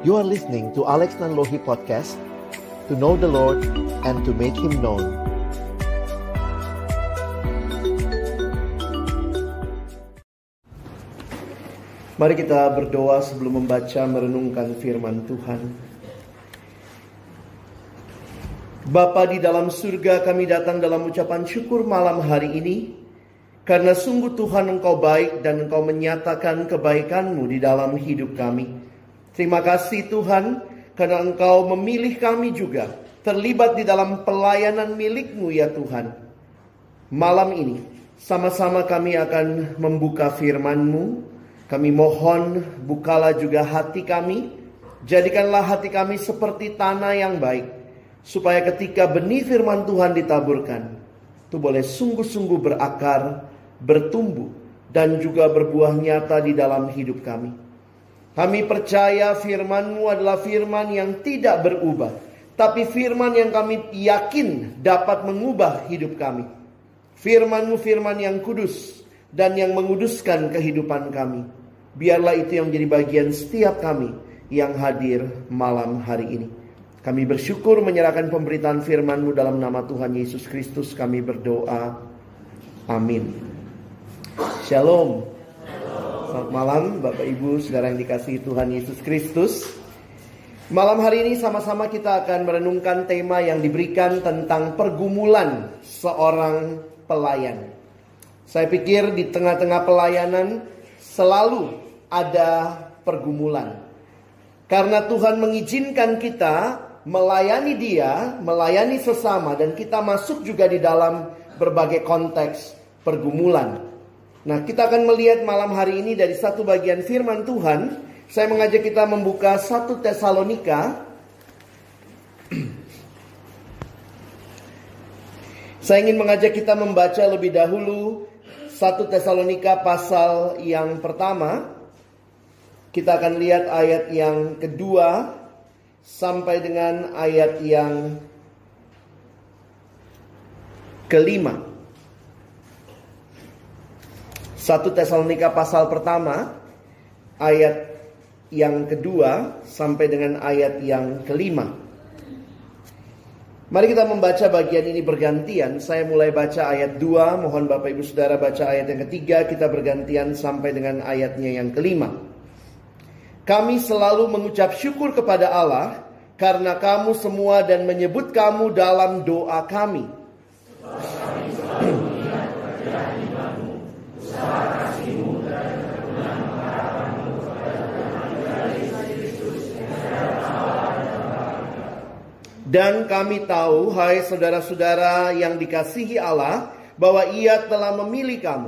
You are listening to Alex Nanlohi Podcast, to know the Lord and to make Him known. Mari kita berdoa sebelum membaca merenungkan firman Tuhan. Bapa di dalam surga, kami datang dalam ucapan syukur malam hari ini, karena sungguh Tuhan Engkau baik dan Engkau menyatakan kebaikan-Mu di dalam hidup kami. Terima kasih Tuhan, karena Engkau memilih kami juga terlibat di dalam pelayanan milik-Mu ya Tuhan. Malam ini sama-sama kami akan membuka firman-Mu. Kami mohon bukalah juga hati kami. Jadikanlah hati kami seperti tanah yang baik, supaya ketika benih firman Tuhan ditaburkan, itu boleh sungguh-sungguh berakar, bertumbuh, dan juga berbuah nyata di dalam hidup kami. Kami percaya firman-Mu adalah firman yang tidak berubah, tapi firman yang kami yakin dapat mengubah hidup kami. Firman-Mu firman yang kudus dan yang menguduskan kehidupan kami. Biarlah itu yang menjadi bagian setiap kami yang hadir malam hari ini. Kami bersyukur menyerahkan pemberitaan firman-Mu dalam nama Tuhan Yesus Kristus kami berdoa. Amin. Shalom. Selamat malam Bapak Ibu Saudara yang dikasihi Tuhan Yesus Kristus. Malam hari ini sama-sama kita akan merenungkan tema yang diberikan tentang pergumulan seorang pelayan. Saya pikir di tengah-tengah pelayanan selalu ada pergumulan. Karena Tuhan mengizinkan kita melayani Dia, melayani sesama, dan kita masuk juga di dalam berbagai konteks pergumulan. Nah, kita akan melihat malam hari ini dari satu bagian firman Tuhan. Saya mengajak kita membuka 1 Tesalonika. Saya ingin mengajak kita membaca lebih dahulu 1 Tesalonika pasal yang pertama. Kita akan lihat ayat yang kedua sampai dengan ayat yang kelima. 1 Tesalonika pasal pertama, ayat yang kedua sampai dengan ayat yang kelima. Mari kita membaca bagian ini bergantian. Saya mulai baca ayat 2, mohon Bapak Ibu Saudara baca ayat yang ketiga. Kita bergantian sampai dengan ayatnya yang kelima. Kami selalu mengucap syukur kepada Allah karena kamu semua dan menyebut kamu dalam doa kami. Dan kami tahu, hai saudara-saudara yang dikasihi Allah, bahwa Ia telah memilih kamu.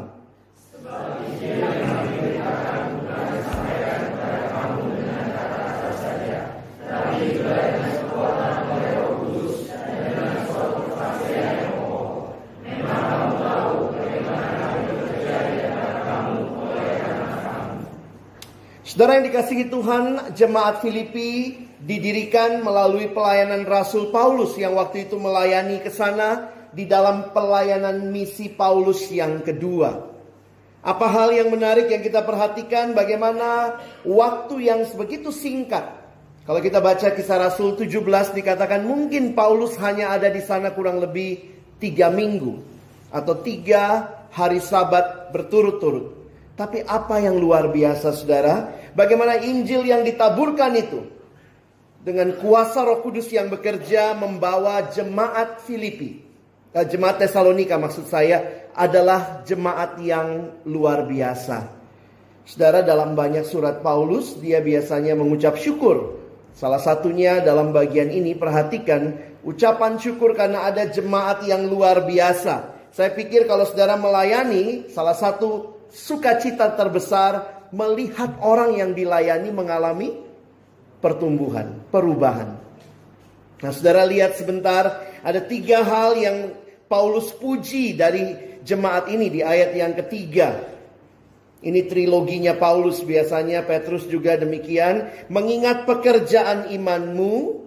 Saudara yang dikasihi Tuhan, jemaat Filipi didirikan melalui pelayanan Rasul Paulus yang waktu itu melayani ke sana di dalam pelayanan misi Paulus yang kedua. Apa hal yang menarik yang kita perhatikan, bagaimana waktu yang begitu singkat. Kalau kita baca Kisah Rasul 17 dikatakan mungkin Paulus hanya ada di sana kurang lebih 3 minggu atau 3 hari Sabat berturut-turut. Tapi apa yang luar biasa saudara, bagaimana Injil yang ditaburkan itu dengan kuasa Roh Kudus yang bekerja membawa jemaat Filipi, jemaat Tesalonika maksud saya, adalah jemaat yang luar biasa. Saudara, dalam banyak surat Paulus dia biasanya mengucap syukur. Salah satunya dalam bagian ini, perhatikan ucapan syukur karena ada jemaat yang luar biasa. Saya pikir kalau saudara melayani, salah satu sukacita terbesar melihat orang yang dilayani mengalami pertumbuhan, perubahan. Nah, saudara lihat sebentar, ada 3 hal yang Paulus puji dari jemaat ini di ayat yang ketiga. Ini triloginya Paulus biasanya, Petrus juga demikian. Mengingat pekerjaan imanmu,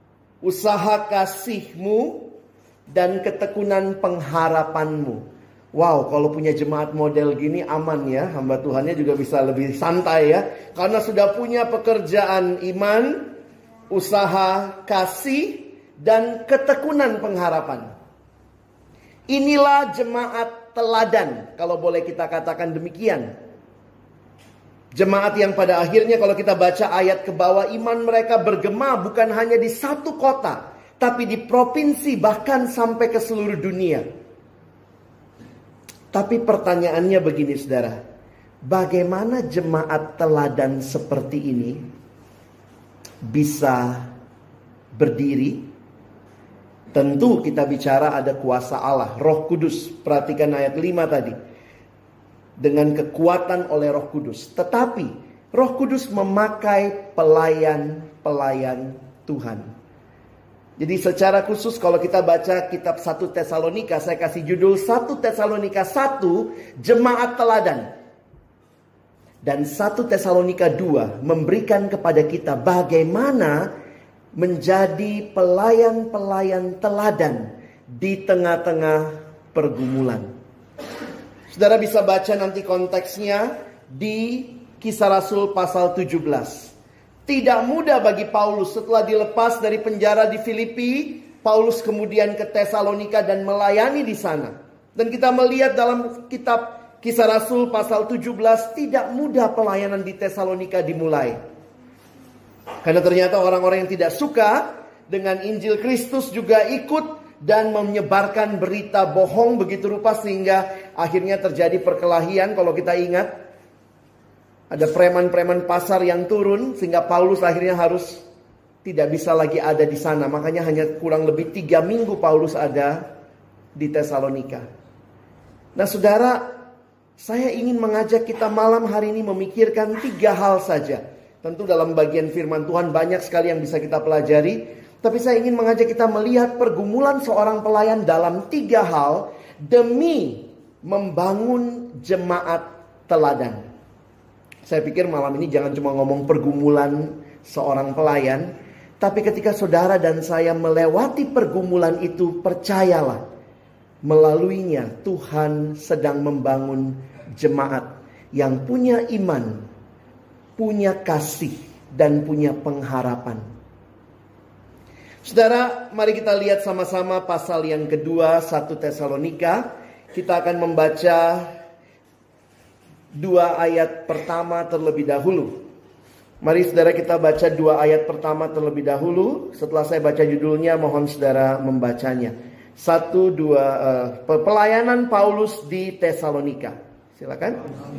usaha kasihmu, dan ketekunan pengharapanmu. Wow, kalau punya jemaat model gini aman ya. Hamba Tuhannya juga bisa lebih santai ya. Karena sudah punya pekerjaan iman, usaha kasih, dan ketekunan pengharapan. Inilah jemaat teladan, kalau boleh kita katakan demikian. Jemaat yang pada akhirnya kalau kita baca ayat ke bawah, iman mereka bergema bukan hanya di satu kota, tapi di provinsi, bahkan sampai ke seluruh dunia. Tapi pertanyaannya begini saudara, bagaimana jemaat teladan seperti ini bisa berdiri? Tentu kita bicara ada kuasa Allah, Roh Kudus. Perhatikan ayat 5 tadi. Dengan kekuatan oleh Roh Kudus. Tetapi Roh Kudus memakai pelayan-pelayan Tuhan. Jadi secara khusus kalau kita baca kitab 1 Tesalonika, saya kasih judul 1 Tesalonika 1, Jemaat Teladan. Dan 1 Tesalonika 2 memberikan kepada kita bagaimana menjadi pelayan-pelayan teladan di tengah-tengah pergumulan. Saudara bisa baca nanti konteksnya di Kisah Rasul pasal 17. Tidak mudah bagi Paulus setelah dilepas dari penjara di Filipi, Paulus kemudian ke Tesalonika dan melayani di sana. Dan kita melihat dalam kitab Kisah Rasul pasal 17, tidak mudah pelayanan di Tesalonika dimulai. Karena ternyata orang-orang yang tidak suka dengan Injil Kristus juga ikut dan menyebarkan berita bohong begitu rupa sehingga akhirnya terjadi perkelahian. Kalau kita ingat, ada preman-preman pasar yang turun sehingga Paulus akhirnya harus tidak bisa lagi ada di sana. Makanya hanya kurang lebih 3 minggu Paulus ada di Tesalonika. Nah saudara, saya ingin mengajak kita malam hari ini memikirkan 3 hal saja. Tentu dalam bagian firman Tuhan banyak sekali yang bisa kita pelajari. Tapi saya ingin mengajak kita melihat pergumulan seorang pelayan dalam 3 hal demi membangun jemaat teladan. Saya pikir malam ini jangan cuma ngomong pergumulan seorang pelayan, tapi ketika saudara dan saya melewati pergumulan itu, percayalah, melaluinya Tuhan sedang membangun jemaat yang punya iman, punya kasih, dan punya pengharapan. Saudara, mari kita lihat sama-sama pasal yang kedua 1 Tesalonika. Kita akan membaca 2 ayat pertama terlebih dahulu. Mari saudara kita baca 2 ayat pertama terlebih dahulu. Setelah saya baca judulnya, mohon saudara membacanya. 1, 2, pelayanan Paulus di Tesalonika. Silakan.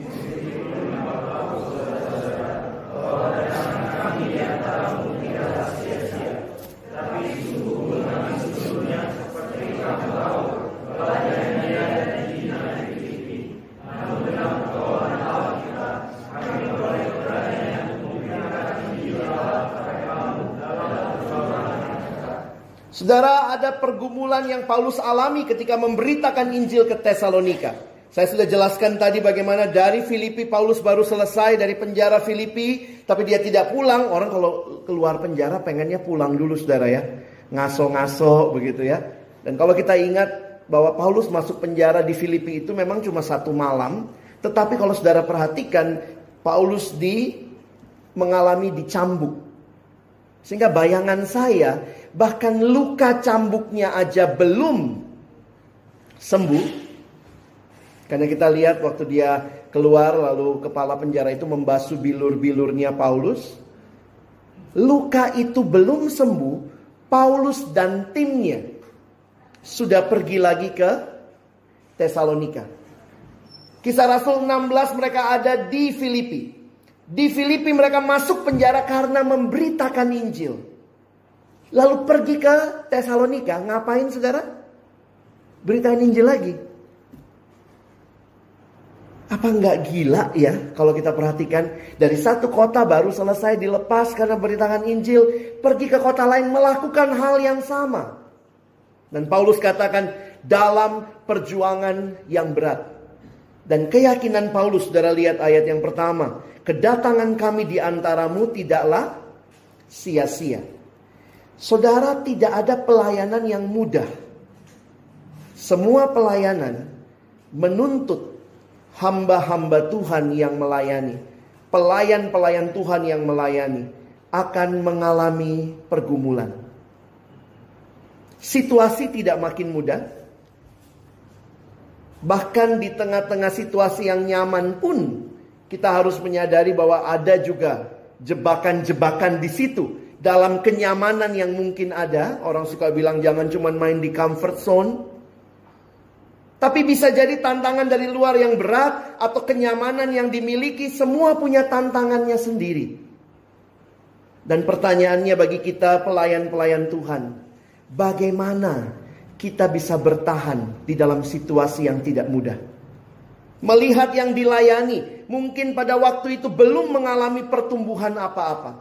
Saudara, ada pergumulan yang Paulus alami ketika memberitakan Injil ke Tesalonika. Saya sudah jelaskan tadi bagaimana dari Filipi Paulus baru selesai dari penjara Filipi, tapi dia tidak pulang. Orang kalau keluar penjara pengennya pulang dulu saudara ya. Ngaso-ngaso begitu ya. Dan kalau kita ingat bahwa Paulus masuk penjara di Filipi itu memang cuma 1 malam. Tetapi kalau saudara perhatikan, Paulus mengalami dicambuk. Sehingga bayangan saya, bahkan luka cambuknya aja belum sembuh. Karena kita lihat waktu dia keluar lalu kepala penjara itu membasuh bilur-bilurnya Paulus. Luka itu belum sembuh, Paulus dan timnya sudah pergi lagi ke Tesalonika. Kisah Rasul 16 mereka ada di Filipi. Di Filipi mereka masuk penjara karena memberitakan Injil. Lalu pergi ke Tesalonika. Ngapain saudara? Beritain Injil lagi. Apa enggak gila ya kalau kita perhatikan. Dari satu kota baru selesai dilepas karena beritakan Injil. Pergi ke kota lain melakukan hal yang sama. Dan Paulus katakan dalam perjuangan yang berat. Dan keyakinan Paulus, saudara lihat ayat yang pertama. Kedatangan kami di antaramu tidaklah sia-sia. Saudara, tidak ada pelayanan yang mudah. Semua pelayanan menuntut hamba-hamba Tuhan yang melayani, pelayan-pelayan Tuhan yang melayani akan mengalami pergumulan. Situasi tidak makin mudah. Bahkan di tengah-tengah situasi yang nyaman pun kita harus menyadari bahwa ada juga jebakan-jebakan di situ. Dalam kenyamanan yang mungkin ada, orang suka bilang jangan cuma main di comfort zone. Tapi bisa jadi tantangan dari luar yang berat atau kenyamanan yang dimiliki, semua punya tantangannya sendiri. Dan pertanyaannya bagi kita pelayan-pelayan Tuhan, bagaimana kita bisa bertahan di dalam situasi yang tidak mudah? Melihat yang dilayani, mungkin pada waktu itu belum mengalami pertumbuhan apa-apa.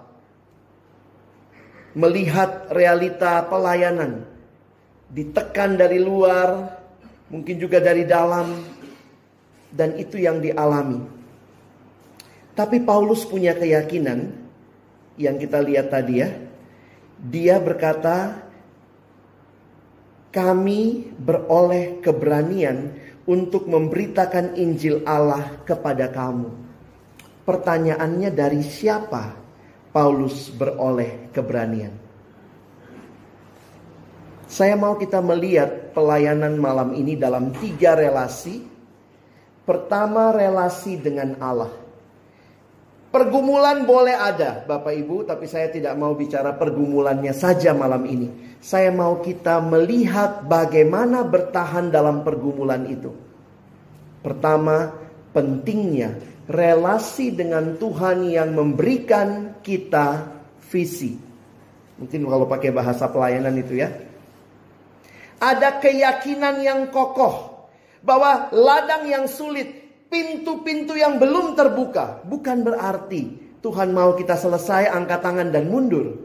Melihat realita pelayanan, ditekan dari luar, mungkin juga dari dalam, dan itu yang dialami. Tapi Paulus punya keyakinan, yang kita lihat tadi ya. Dia berkata, kami beroleh keberanian untuk memberitakan Injil Allah kepada kamu. Pertanyaannya, dari siapa Paulus beroleh keberanian? Saya mau kita melihat pelayanan malam ini dalam 3 relasi. Pertama, relasi dengan Allah. Pergumulan boleh ada, Bapak Ibu, tapi saya tidak mau bicara pergumulannya saja malam ini. Saya mau kita melihat bagaimana bertahan dalam pergumulan itu. Pertama, pentingnya relasi dengan Tuhan yang memberikan kita visi. Mungkin kalau pakai bahasa pelayanan itu ya. Ada keyakinan yang kokoh bahwa ladang yang sulit, pintu-pintu yang belum terbuka, bukan berarti Tuhan mau kita selesai, angkat tangan dan mundur.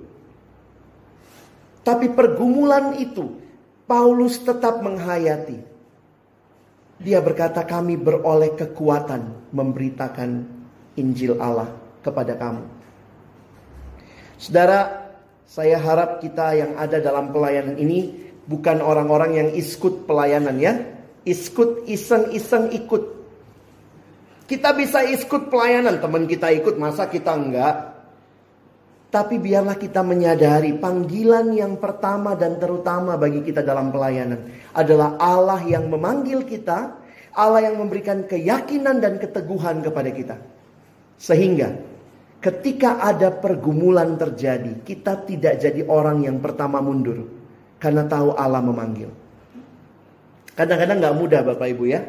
Tapi pergumulan itu Paulus tetap menghayati. Dia berkata, kami beroleh kekuatan memberitakan Injil Allah kepada kamu. Saudara, saya harap kita yang ada dalam pelayanan ini bukan orang-orang yang ikut pelayanan ya. Ikut, iseng-iseng ikut. Kita bisa ikut pelayanan, teman kita ikut, masa kita enggak? Tapi biarlah kita menyadari panggilan yang pertama dan terutama bagi kita dalam pelayanan adalah Allah yang memanggil kita, Allah yang memberikan keyakinan dan keteguhan kepada kita. Sehingga ketika ada pergumulan terjadi, kita tidak jadi orang yang pertama mundur, karena tahu Allah memanggil. Kadang-kadang gak mudah Bapak Ibu ya.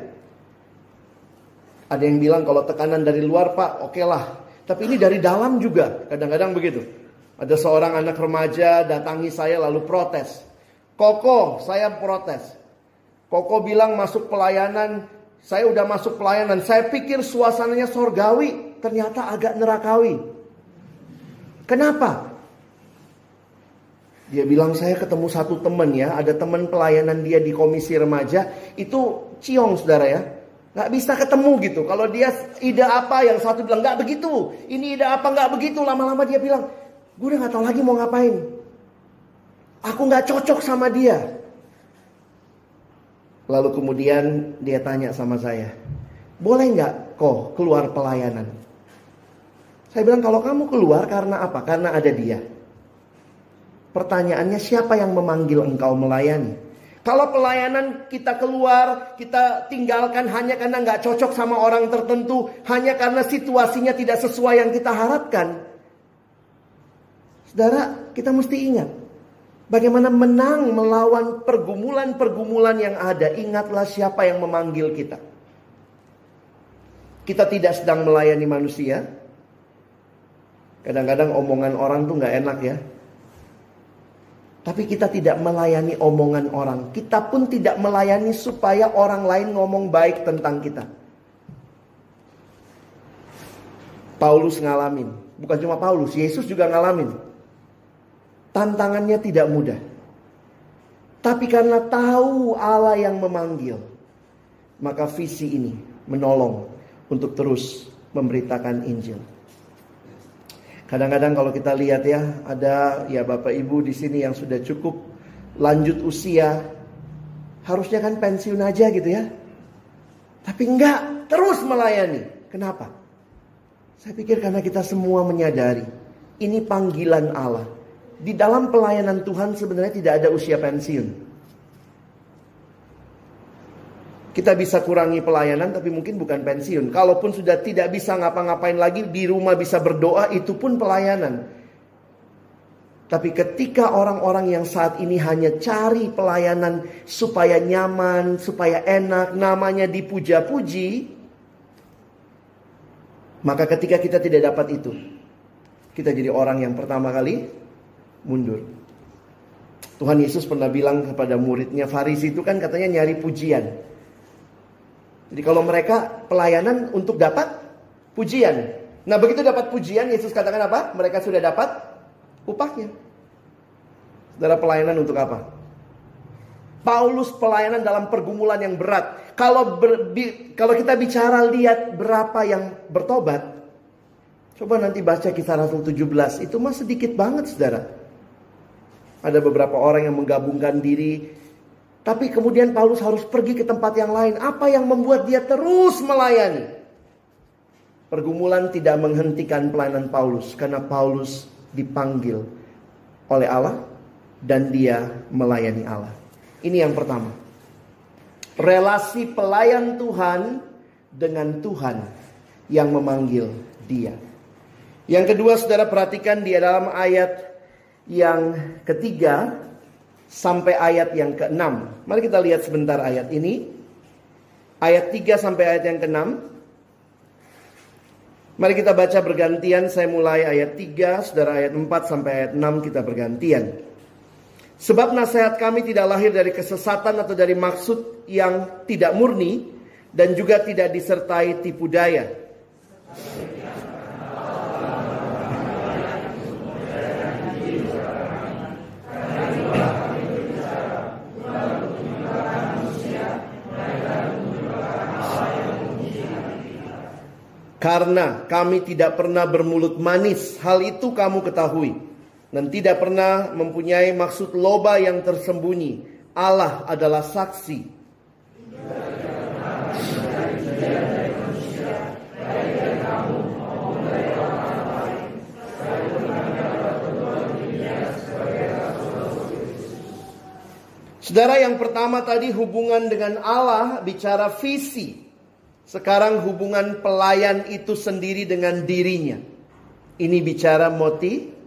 Ada yang bilang kalau tekanan dari luar Pak, oke lah. Tapi ini dari dalam juga, kadang-kadang begitu. Ada seorang anak remaja datangi saya lalu protes. Koko, saya protes. Koko bilang masuk pelayanan, saya udah masuk pelayanan. Saya pikir suasananya sorgawi, ternyata agak nerakawi. Kenapa? Dia bilang, saya ketemu satu teman ya, ada teman pelayanan dia di komisi remaja, itu ciong saudara ya. Gak bisa ketemu gitu. Kalau dia ide apa, yang satu bilang gak begitu. Ini ide apa, gak begitu. Lama-lama dia bilang, gue udah gak tahu lagi mau ngapain. Aku gak cocok sama dia. Lalu kemudian dia tanya sama saya, boleh gak kok keluar pelayanan? Saya bilang, kalau kamu keluar karena apa? Karena ada dia. Pertanyaannya, siapa yang memanggil engkau melayani? Kalau pelayanan kita keluar, kita tinggalkan hanya karena gak cocok sama orang tertentu, hanya karena situasinya tidak sesuai yang kita harapkan. Saudara, kita mesti ingat bagaimana menang melawan pergumulan-pergumulan yang ada. Ingatlah siapa yang memanggil kita. Kita tidak sedang melayani manusia. Kadang-kadang omongan orang tuh gak enak ya. Tapi kita tidak melayani omongan orang. Kita pun tidak melayani supaya orang lain ngomong baik tentang kita. Paulus ngalamin. Bukan cuma Paulus, Yesus juga ngalamin. Tantangannya tidak mudah. Tapi karena tahu Allah yang memanggil, maka visi ini menolong untuk terus memberitakan Injil. Kadang-kadang kalau kita lihat ya, ada ya Bapak Ibu di sini yang sudah cukup lanjut usia, harusnya kan pensiun aja gitu ya. Tapi enggak, terus melayani. Kenapa? Saya pikir karena kita semua menyadari ini panggilan Allah. Di dalam pelayanan Tuhan sebenarnya tidak ada usia pensiun. Kita bisa kurangi pelayanan tapi mungkin bukan pensiun. Kalaupun sudah tidak bisa ngapa-ngapain lagi, di rumah bisa berdoa, itu pun pelayanan. Tapi ketika orang-orang yang saat ini hanya cari pelayanan supaya nyaman, supaya enak, namanya dipuja-puji, maka ketika kita tidak dapat itu, kita jadi orang yang pertama kali mundur. Tuhan Yesus pernah bilang kepada muridnya, Farisi itu kan katanya nyari pujian. Jadi kalau mereka pelayanan untuk dapat pujian. Nah begitu dapat pujian, Yesus katakan apa? Mereka sudah dapat upahnya. Saudara, pelayanan untuk apa? Paulus pelayanan dalam pergumulan yang berat. Kalau kita bicara lihat berapa yang bertobat, coba nanti baca Kisah Rasul 17. Itu mah sedikit banget, saudara. Ada beberapa orang yang menggabungkan diri. Tapi kemudian Paulus harus pergi ke tempat yang lain. Apa yang membuat dia terus melayani? Pergumulan tidak menghentikan pelayanan Paulus. Karena Paulus dipanggil oleh Allah. Dan dia melayani Allah. Ini yang pertama. Relasi pelayan Tuhan dengan Tuhan yang memanggil dia. Yang kedua, saudara perhatikan di dalam ayat yang ketiga sampai ayat yang ke-6. Mari kita lihat sebentar ayat ini. Ayat 3 sampai ayat yang ke-6. Mari kita baca bergantian. Saya mulai ayat 3, saudara ayat 4 sampai ayat 6 kita bergantian. Sebab nasihat kami tidak lahir dari kesesatan atau dari maksud yang tidak murni, dan juga tidak disertai tipu daya. Karena kami tidak pernah bermulut manis, hal itu kamu ketahui. Dan tidak pernah mempunyai maksud loba yang tersembunyi. Allah adalah saksi. Saudara, yang pertama tadi hubungan dengan Allah bicara visi. Sekarang hubungan pelayan itu sendiri dengan dirinya. Ini bicara motivasi.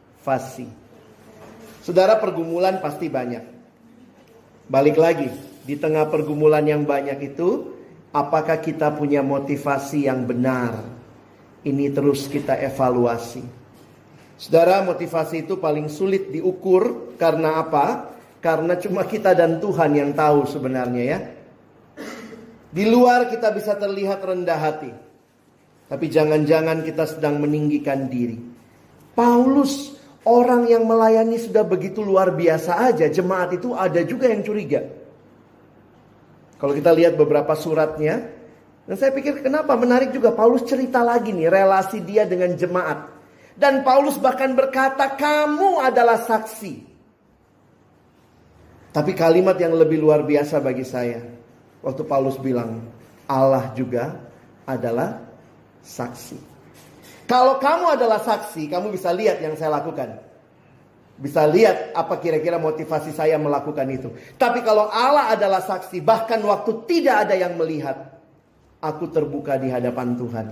Saudara, pergumulan pasti banyak. Balik lagi, di tengah pergumulan yang banyak itu, apakah kita punya motivasi yang benar? Ini terus kita evaluasi. Saudara, motivasi itu paling sulit diukur. Karena apa? Karena cuma kita dan Tuhan yang tahu sebenarnya ya. Di luar kita bisa terlihat rendah hati. Tapi jangan-jangan kita sedang meninggikan diri. Paulus, orang yang melayani sudah begitu luar biasa aja. Jemaat itu ada juga yang curiga. Kalau kita lihat beberapa suratnya. Dan saya pikir kenapa menarik juga. Paulus cerita lagi nih relasi dia dengan jemaat. Dan Paulus bahkan berkata, kamu adalah saksi. Tapi kalimat yang lebih luar biasa bagi saya. Waktu Paulus bilang, Allah juga adalah saksi. Kalau kamu adalah saksi, kamu bisa lihat yang saya lakukan. Bisa lihat apa kira-kira motivasi saya melakukan itu. Tapi kalau Allah adalah saksi, bahkan waktu tidak ada yang melihat, aku terbuka di hadapan Tuhan.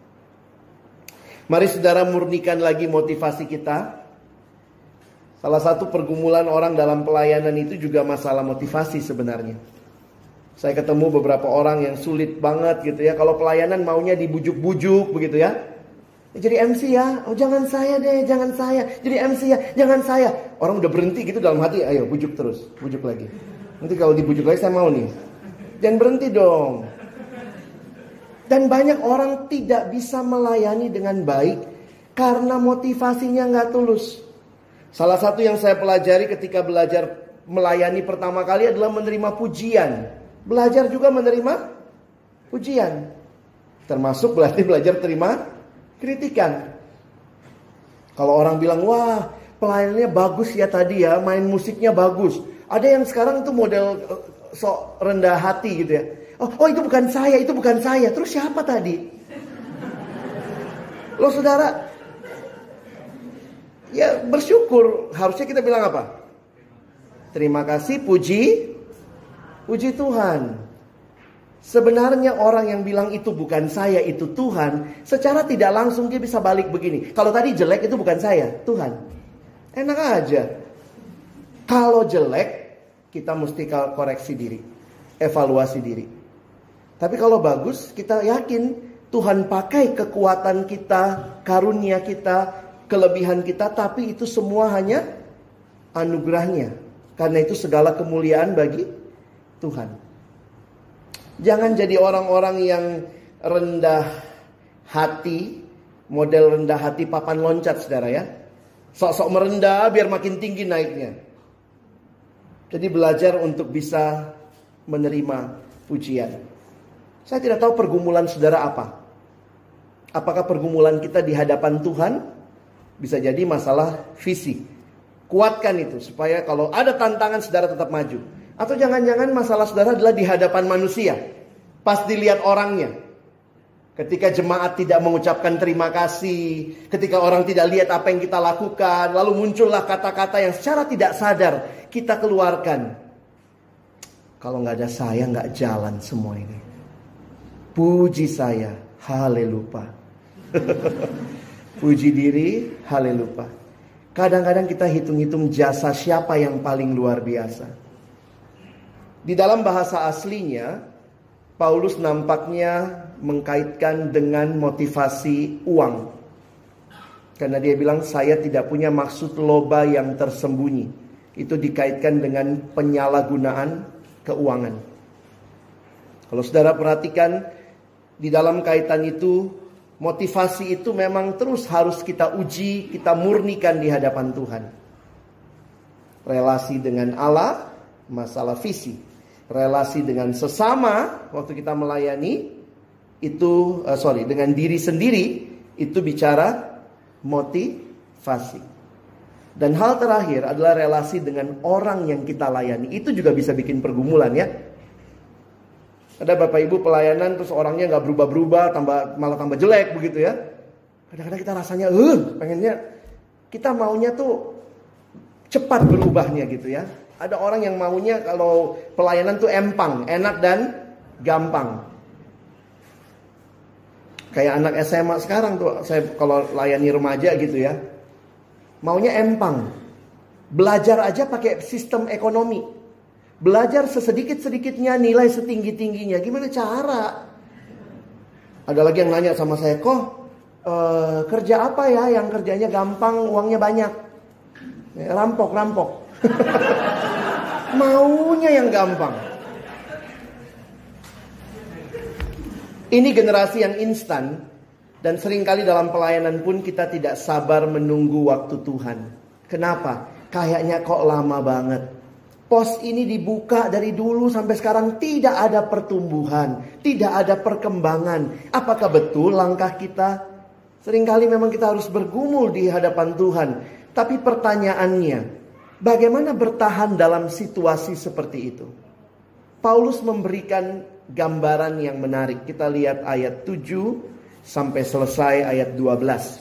Mari saudara murnikan lagi motivasi kita. Salah satu pergumulan orang dalam pelayanan itu juga masalah motivasi sebenarnya. Saya ketemu beberapa orang yang sulit banget gitu ya. Kalau pelayanan maunya dibujuk-bujuk begitu ya. Jadi MC ya, oh jangan saya deh, jangan saya. Jadi MC ya, jangan saya. Orang udah berhenti gitu dalam hati, ayo bujuk terus, bujuk lagi. Nanti kalau dibujuk lagi saya mau nih. Jangan berhenti dong. Dan banyak orang tidak bisa melayani dengan baik karena motivasinya nggak tulus. Salah satu yang saya pelajari ketika belajar melayani pertama kali adalah menerima pujian. Belajar juga menerima pujian. Termasuk berarti belajar terima kritikan. Kalau orang bilang, wah pelayanannya bagus ya tadi ya, main musiknya bagus. Ada yang sekarang tuh model sok rendah hati gitu ya. Oh itu bukan saya, itu bukan saya. Terus siapa tadi? Loh saudara, ya bersyukur. Harusnya kita bilang apa? Terima kasih, puji Tuhan. Sebenarnya orang yang bilang itu bukan saya, itu Tuhan, secara tidak langsung dia bisa balik begini. Kalau tadi jelek itu bukan saya, Tuhan. Enak aja. Kalau jelek, kita mesti koreksi diri, evaluasi diri. Tapi kalau bagus, kita yakin Tuhan pakai kekuatan kita, karunia kita, kelebihan kita, tapi itu semua hanya anugerahnya. Karena itu segala kemuliaan bagi Tuhan. Jangan jadi orang-orang yang rendah hati, model rendah hati papan loncat saudara ya. Sok-sok merendah biar makin tinggi naiknya. Jadi belajar untuk bisa menerima pujian. Saya tidak tahu pergumulan saudara apa. Apakah pergumulan kita di hadapan Tuhan? Bisa jadi masalah visi. Kuatkan itu supaya kalau ada tantangan saudara tetap maju. Atau jangan-jangan masalah saudara adalah di hadapan manusia. Pas dilihat orangnya. Ketika jemaat tidak mengucapkan terima kasih. Ketika orang tidak lihat apa yang kita lakukan. Lalu muncullah kata-kata yang secara tidak sadar kita keluarkan. Kalau nggak ada saya nggak jalan semua ini. Puji saya, haleluya. Puji diri, haleluya. Kadang-kadang kita hitung-hitung jasa siapa yang paling luar biasa. Di dalam bahasa aslinya, Paulus nampaknya mengkaitkan dengan motivasi uang. Karena dia bilang, saya tidak punya maksud loba yang tersembunyi. Itu dikaitkan dengan penyalahgunaan keuangan. Kalau saudara perhatikan, di dalam kaitan itu, motivasi itu memang terus harus kita uji, kita murnikan di hadapan Tuhan. Relasi dengan Allah, masalah visi. Relasi dengan sesama waktu kita melayani itu dengan diri sendiri itu bicara motivasi. Dan hal terakhir adalah relasi dengan orang yang kita layani. Itu juga bisa bikin pergumulan ya. Ada bapak ibu pelayanan terus orangnya nggak berubah-berubah, malah tambah jelek begitu ya. Kadang-kadang kita rasanya pengennya kita maunya tuh cepat berubahnya gitu ya. Ada orang yang maunya kalau pelayanan tuh empang, enak dan gampang. Kayak anak SMA sekarang tuh, saya kalau layani remaja gitu ya. Maunya empang. Belajar aja pakai sistem ekonomi. Belajar sesedikit-sedikitnya, nilai setinggi-tingginya. Gimana cara? Ada lagi yang nanya sama saya, kerja apa ya yang kerjanya gampang, uangnya banyak? Rampok. Maunya yang gampang. Ini generasi yang instan. Dan seringkali dalam pelayanan pun kita tidak sabar menunggu waktu Tuhan. Kenapa? Kayaknya kok lama banget. Pos ini dibuka dari dulu sampai sekarang tidak ada pertumbuhan. Tidak ada perkembangan. Apakah betul langkah kita? Seringkali memang kita harus bergumul di hadapan Tuhan. Tapi pertanyaannya, bagaimana bertahan dalam situasi seperti itu? Paulus memberikan gambaran yang menarik. Kita lihat ayat 7 sampai selesai ayat 12.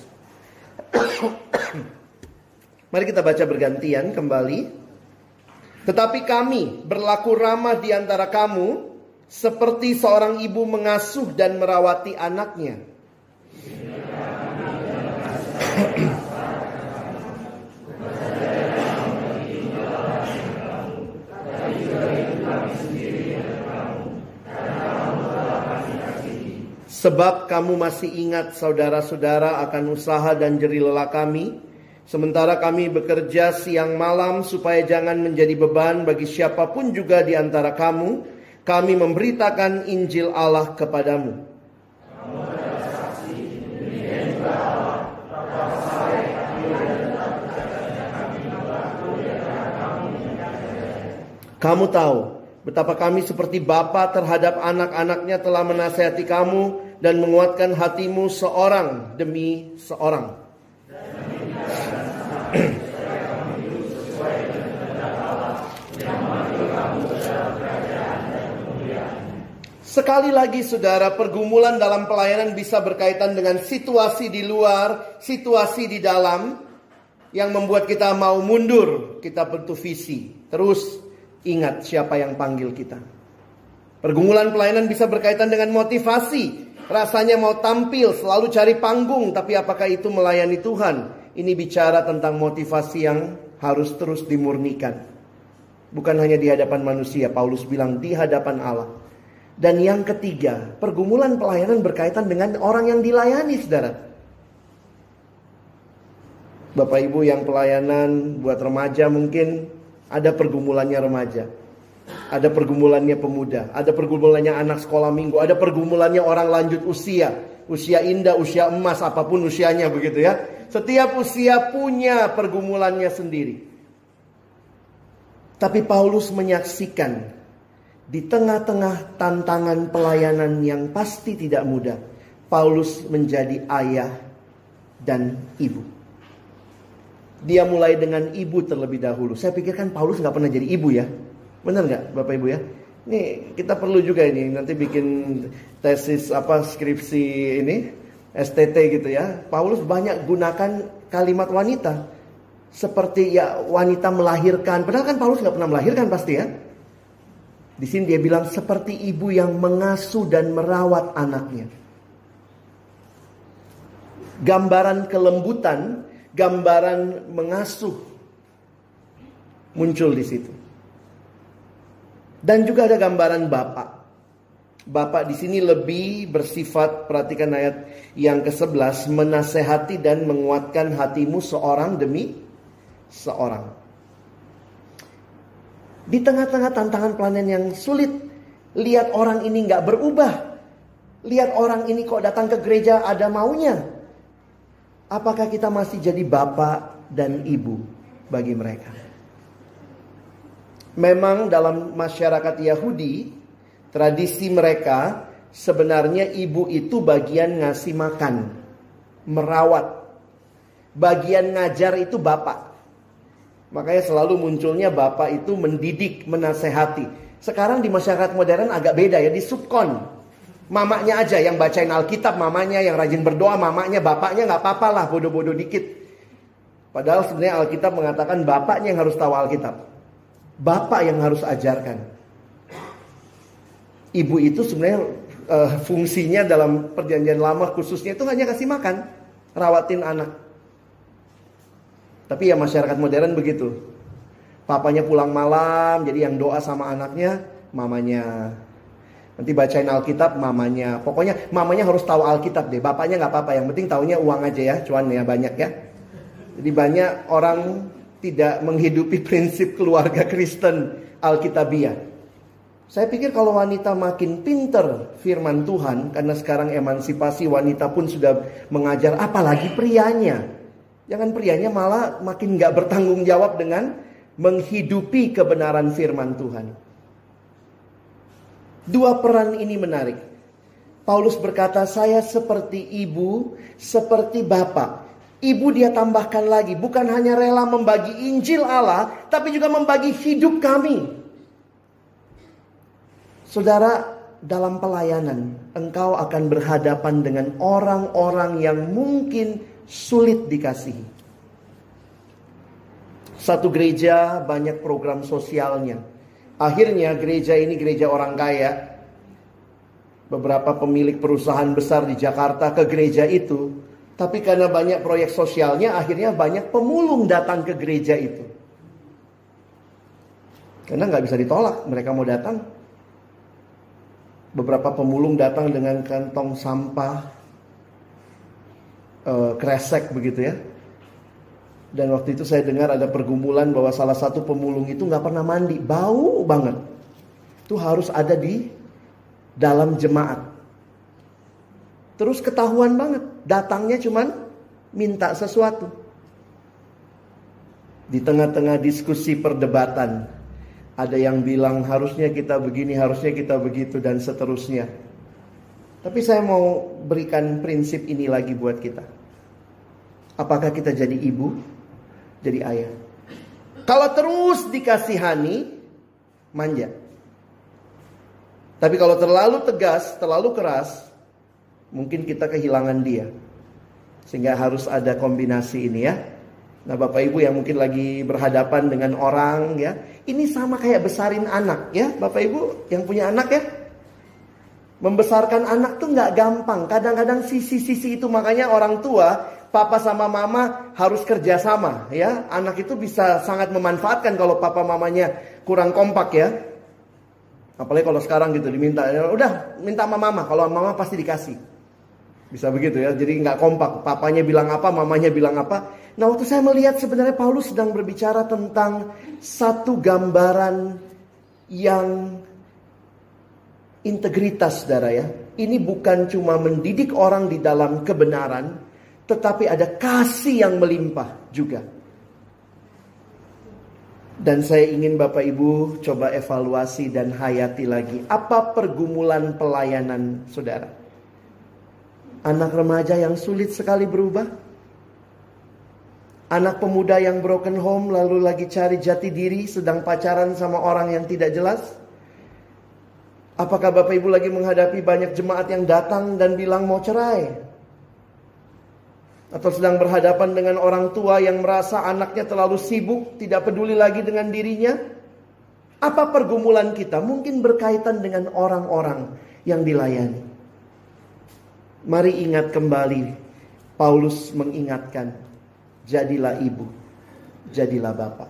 Mari kita baca bergantian kembali. Tetapi kami berlaku ramah di antara kamu, seperti seorang ibu mengasuh dan merawati anaknya. Sebab kamu masih ingat saudara-saudara akan usaha dan jerih lelah kami, sementara kami bekerja siang malam supaya jangan menjadi beban bagi siapapun juga di antara kamu. Kami memberitakan Injil Allah kepadamu. Kamu tahu betapa kami seperti bapa terhadap anak-anaknya telah menasihati kamu dan menguatkan hatimu seorang demi seorang. Sekali lagi saudara, pergumulan dalam pelayanan bisa berkaitan dengan situasi di luar, situasi di dalam, yang membuat kita mau mundur. Kita butuh visi. Terus ingat siapa yang panggil kita. Pergumulan pelayanan bisa berkaitan dengan motivasi. Rasanya mau tampil, selalu cari panggung, tapi apakah itu melayani Tuhan? Ini bicara tentang motivasi yang harus terus dimurnikan. Bukan hanya di hadapan manusia, Paulus bilang di hadapan Allah. Dan yang ketiga, pergumulan pelayanan berkaitan dengan orang yang dilayani, saudara. Bapak Ibu yang pelayanan buat remaja mungkin ada pergumulannya remaja. Ada pergumulannya pemuda, ada pergumulannya anak sekolah minggu, ada pergumulannya orang lanjut usia. Usia indah, usia emas, apapun usianya begitu ya. Setiap usia punya pergumulannya sendiri. Tapi Paulus menyaksikan di tengah-tengah tantangan pelayanan yang pasti tidak mudah, Paulus menjadi ayah dan ibu. Dia mulai dengan ibu terlebih dahulu. Saya pikirkan Paulus gak pernah jadi ibu ya. Benar gak Bapak Ibu ya? Nih kita perlu juga ini nanti bikin tesis skripsi ini STT gitu ya. Paulus banyak gunakan kalimat wanita. Seperti ya wanita melahirkan. Padahal kan Paulus gak pernah melahirkan pasti ya. Di sini dia bilang seperti ibu yang mengasuh dan merawat anaknya. Gambaran kelembutan, gambaran mengasuh muncul di situ. Dan juga ada gambaran bapak. Bapak di sini lebih bersifat, perhatikan ayat yang ke-11, menasehati dan menguatkan hatimu seorang demi seorang. Di tengah-tengah tantangan pelayanan yang sulit, lihat orang ini gak berubah. Lihat orang ini kok datang ke gereja ada maunya. Apakah kita masih jadi bapak dan ibu bagi mereka? Memang dalam masyarakat Yahudi, tradisi mereka sebenarnya ibu itu bagian ngasih makan, merawat. Bagian ngajar itu bapak. Makanya selalu munculnya bapak itu mendidik, menasehati. Sekarang di masyarakat modern agak beda ya, di subkon. Mamanya aja yang bacain Alkitab, mamanya yang rajin berdoa, mamanya, bapaknya gak apa-apa lah, bodoh-bodoh dikit. Padahal sebenarnya Alkitab mengatakan bapaknya yang harus tahu Alkitab. Bapak yang harus ajarkan. Ibu itu sebenarnya fungsinya dalam perjanjian lama khususnya itu hanya kasih makan, rawatin anak. Tapi ya masyarakat modern begitu. Papanya pulang malam, jadi yang doa sama anaknya, mamanya. Nanti bacain Alkitab, mamanya. Pokoknya mamanya harus tahu Alkitab deh. Bapaknya gak apa-apa, yang penting taunya uang aja ya, cuan ya banyak ya. Jadi banyak orang tidak menghidupi prinsip keluarga Kristen Alkitabiah. Saya pikir kalau wanita makin pinter firman Tuhan, karena sekarang emansipasi wanita pun sudah mengajar, apalagi prianya. Jangan prianya malah makin gak bertanggung jawab dengan menghidupi kebenaran firman Tuhan. Dua peran ini menarik. Paulus berkata, saya seperti ibu, seperti bapak. Ibu dia tambahkan lagi, bukan hanya rela membagi Injil Allah, tapi juga membagi hidup kami. Saudara, dalam pelayanan, engkau akan berhadapan dengan orang-orang yang mungkin sulit dikasihi. Satu gereja banyak program sosialnya. Akhirnya gereja ini gereja orang kaya. Beberapa pemilik perusahaan besar di Jakarta ke gereja itu. Tapi karena banyak proyek sosialnya, akhirnya banyak pemulung datang ke gereja itu. Karena gak bisa ditolak, mereka mau datang. Beberapa pemulung datang dengan kantong sampah kresek begitu ya. Dan waktu itu saya dengar ada pergumulan bahwa salah satu pemulung itu gak pernah mandi, bau banget. Itu harus ada di dalam jemaat. Terus ketahuan banget, datangnya cuman minta sesuatu. Di tengah-tengah diskusi perdebatan, ada yang bilang harusnya kita begini, harusnya kita begitu, dan seterusnya. Tapi saya mau berikan prinsip ini lagi buat kita. Apakah kita jadi ibu, jadi ayah? Kalau terus dikasihani, manja. Tapi kalau terlalu tegas, terlalu keras, mungkin kita kehilangan dia. Sehingga harus ada kombinasi ini ya. Nah, Bapak Ibu yang mungkin lagi berhadapan dengan orang ya, ini sama kayak besarin anak ya. Bapak Ibu yang punya anak ya, membesarkan anak tuh nggak gampang. Kadang-kadang sisi-sisi itu, makanya orang tua, papa sama mama harus kerjasama ya. Anak itu bisa sangat memanfaatkan kalau papa mamanya kurang kompak ya. Apalagi kalau sekarang gitu diminta, udah minta sama mama, kalau mama pasti dikasih. Bisa begitu ya, jadi nggak kompak. Papanya bilang apa, mamanya bilang apa. Nah, waktu saya melihat sebenarnya Paulus sedang berbicara tentang satu gambaran yang integritas, saudara ya. Ini bukan cuma mendidik orang di dalam kebenaran, tetapi ada kasih yang melimpah juga. Dan saya ingin Bapak Ibu coba evaluasi dan hayati lagi. Apa pergumulan pelayanan saudara? Anak remaja yang sulit sekali berubah? Anak pemuda yang broken home lalu lagi cari jati diri sedang pacaran sama orang yang tidak jelas? Apakah Bapak Ibu lagi menghadapi banyak jemaat yang datang dan bilang mau cerai? Atau sedang berhadapan dengan orang tua yang merasa anaknya terlalu sibuk, tidak peduli lagi dengan dirinya? Apa pergumulan kita? Mungkin berkaitan dengan orang-orang yang dilayani. Mari ingat kembali, Paulus mengingatkan, jadilah ibu, jadilah bapak.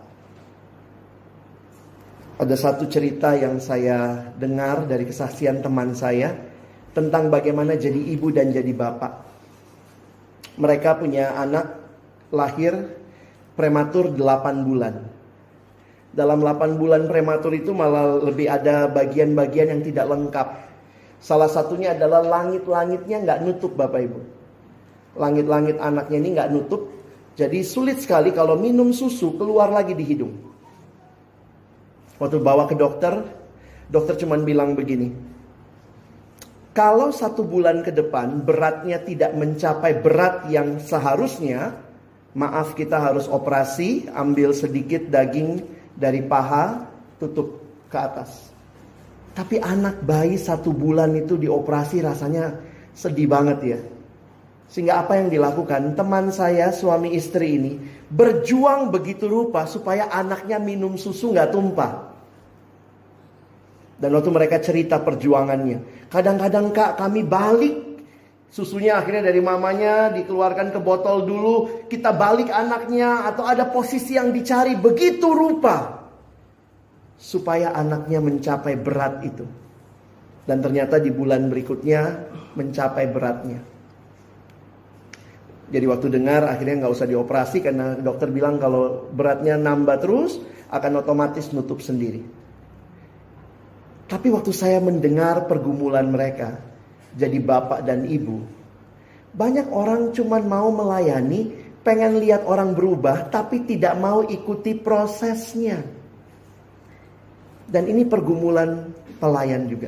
Ada satu cerita yang saya dengar dari kesaksian teman saya tentang bagaimana jadi ibu dan jadi bapak. Mereka punya anak lahir prematur 8 bulan. Dalam 8 bulan prematur itu malah lebih ada bagian-bagian yang tidak lengkap. Salah satunya adalah langit-langitnya nggak nutup Bapak Ibu. Langit-langit anaknya ini nggak nutup. Jadi sulit sekali kalau minum susu keluar lagi di hidung. Waktu bawa ke dokter, dokter cuman bilang begini. Kalau 1 bulan ke depan beratnya tidak mencapai berat yang seharusnya, maaf kita harus operasi, ambil sedikit daging dari paha, tutup ke atas. Tapi anak bayi 1 bulan itu dioperasi rasanya sedih banget ya. Sehingga apa yang dilakukan? Teman saya, suami istri ini berjuang begitu rupa supaya anaknya minum susu gak tumpah. Dan waktu mereka cerita perjuangannya, kadang-kadang kak kami balik susunya akhirnya dari mamanya dikeluarkan ke botol dulu, kita balik anaknya, atau ada posisi yang dicari begitu rupa supaya anaknya mencapai berat itu. Dan ternyata di bulan berikutnya mencapai beratnya. Jadi waktu dengar akhirnya gak usah dioperasi karena dokter bilang kalau beratnya nambah terus akan otomatis nutup sendiri. Tapi waktu saya mendengar pergumulan mereka jadi bapak dan ibu, banyak orang cuman mau melayani, pengen lihat orang berubah, tapi tidak mau ikuti prosesnya. Dan ini pergumulan pelayan juga.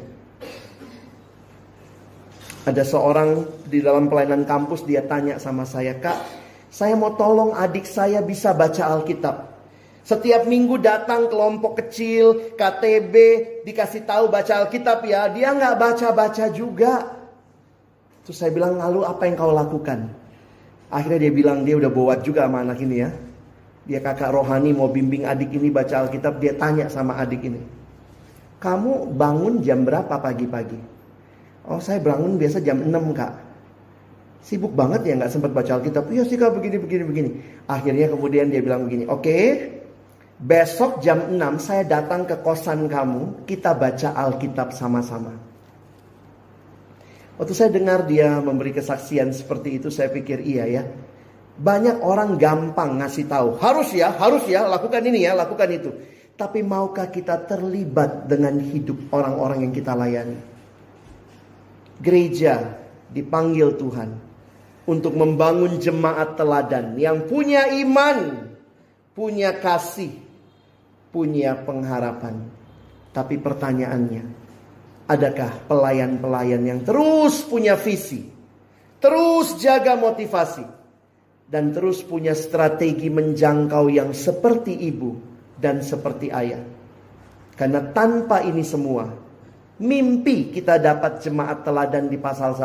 Ada seorang di dalam pelayanan kampus, dia tanya sama saya, kak, saya mau tolong adik saya bisa baca Alkitab. Setiap minggu datang kelompok kecil, KTB, dikasih tahu baca Alkitab ya. Dia nggak baca-baca juga. Terus saya bilang, lalu apa yang kau lakukan? Akhirnya dia bilang, dia udah bowat juga sama anak ini ya. Dia kakak rohani mau bimbing adik ini baca Alkitab. Dia tanya sama adik ini, kamu bangun jam berapa pagi-pagi? Oh saya bangun biasa jam 6 kak. Sibuk banget ya nggak sempat baca Alkitab. Iya sih kak begini. Akhirnya kemudian dia bilang begini, oke. Besok jam 6 saya datang ke kosan kamu, kita baca Alkitab sama-sama. Waktu saya dengar dia memberi kesaksian seperti itu, saya pikir iya ya. Banyak orang gampang ngasih tahu, harus ya, lakukan ini ya, lakukan itu. Tapi maukah kita terlibat dengan hidup orang-orang yang kita layani? Gereja dipanggil Tuhan untuk membangun jemaat teladan yang punya iman, punya kasih, punya pengharapan. Tapi pertanyaannya, adakah pelayan-pelayan yang terus punya visi, terus jaga motivasi, dan terus punya strategi menjangkau yang seperti ibu dan seperti ayah? Karena tanpa ini semua, Mimpi kita dapat jemaat teladan di pasal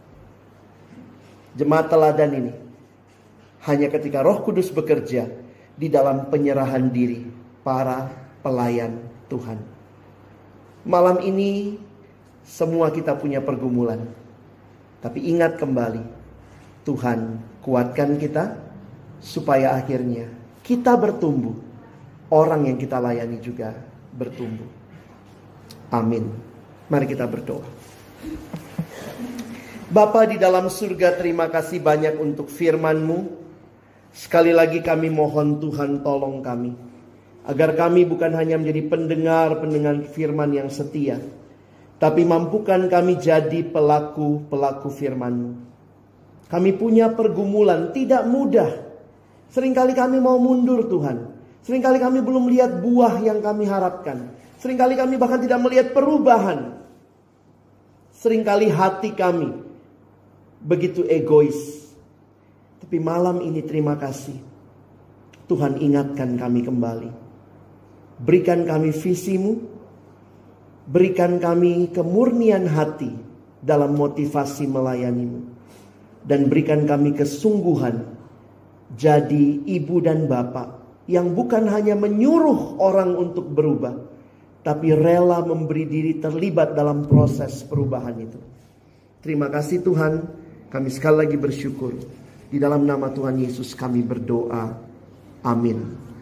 1. Jemaat teladan ini hanya ketika Roh Kudus bekerja di dalam penyerahan diri para pelayan Tuhan. Malam ini semua kita punya pergumulan. Tapi ingat kembali, Tuhan kuatkan kita supaya akhirnya kita bertumbuh. Orang yang kita layani juga bertumbuh. Amin. Mari kita berdoa. Bapa di dalam surga, terima kasih banyak untuk firman-Mu. Sekali lagi kami mohon Tuhan tolong kami, agar kami bukan hanya menjadi pendengar firman yang setia, tapi mampukan kami jadi pelaku-pelaku firman-Mu. Kami punya pergumulan tidak mudah. Seringkali kami mau mundur Tuhan. Seringkali kami belum melihat buah yang kami harapkan. Seringkali kami bahkan tidak melihat perubahan. Seringkali hati kami begitu egois. Tapi malam ini terima kasih. Tuhan ingatkan kami kembali. Berikan kami visi-Mu. Berikan kami kemurnian hati dalam motivasi melayani-Mu. Dan berikan kami kesungguhan jadi ibu dan bapak yang bukan hanya menyuruh orang untuk berubah, tapi rela memberi diri terlibat dalam proses perubahan itu. Terima kasih Tuhan, kami sekali lagi bersyukur. Di dalam nama Tuhan Yesus kami berdoa. Amin.